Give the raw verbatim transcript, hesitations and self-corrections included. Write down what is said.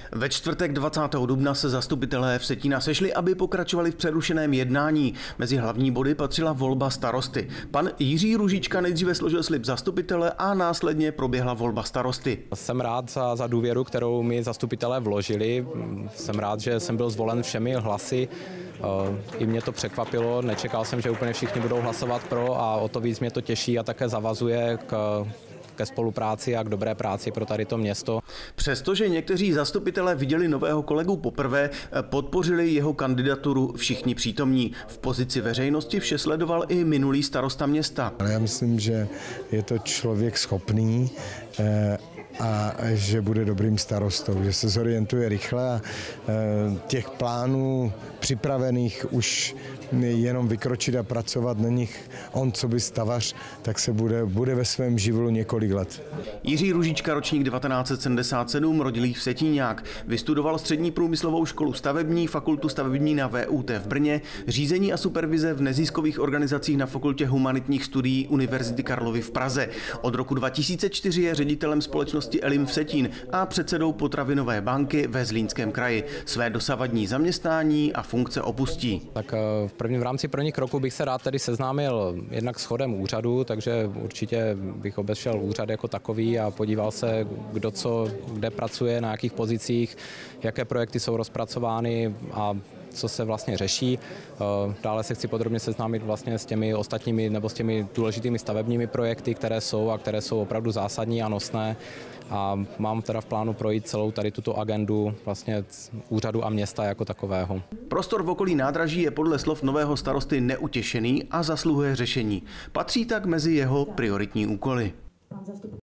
Ve čtvrtek dvacátého dubna se zastupitelé Vsetína sešli, aby pokračovali v přerušeném jednání. Mezi hlavní body patřila volba starosty. Pan Jiří Růžička nejdříve složil slib zastupitele a následně proběhla volba starosty. Jsem rád za, za důvěru, kterou mi zastupitelé vložili. Jsem rád, že jsem byl zvolen všemi hlasy. I mě to překvapilo, nečekal jsem, že úplně všichni budou hlasovat pro a o to víc mě to těší a také zavazuje k ke spolupráci a k dobré práci pro tady to město. Přestože někteří zastupitelé viděli nového kolegu poprvé, podpořili jeho kandidaturu všichni přítomní. V pozici veřejnosti vše sledoval i minulý starosta města. Já myslím, že je to člověk schopný a že bude dobrým starostou, že se zorientuje rychle a těch plánů připravených už jenom vykročit a pracovat na nich on, co by stavař, tak se bude, bude ve svém živlu několik let. Jiří Růžička, ročník devatenáct set sedmdesát sedm, rodilý Vsetíňák. Vystudoval střední průmyslovou školu stavební, fakultu stavební na V U T v Brně, řízení a supervize v neziskových organizacích na Fakultě humanitních studií Univerzity Karlovy v Praze. Od roku dva tisíce čtyři je ředitelem společnosti Elim Vsetín a předsedou potravinové banky ve Zlínském kraji. Své dosavadní zaměstnání a funkce opustí. Tak v prvním v rámci prvních kroků bych se rád tedy seznámil jednak s chodem úřadu, takže určitě bych obešel úřad jako takový a podíval se, kdo co, kde pracuje, na jakých pozicích, jaké projekty jsou rozpracovány a co se vlastně řeší. Dále se chci podrobně seznámit vlastně s těmi ostatními nebo s těmi důležitými stavebními projekty, které jsou a které jsou opravdu zásadní a nosné. A mám teda v plánu projít celou tady tuto agendu vlastně úřadu a města jako takového. Prostor v okolí nádraží je podle slov nového starosty neutěšený a zasluhuje řešení. Patří tak mezi jeho prioritní úkoly.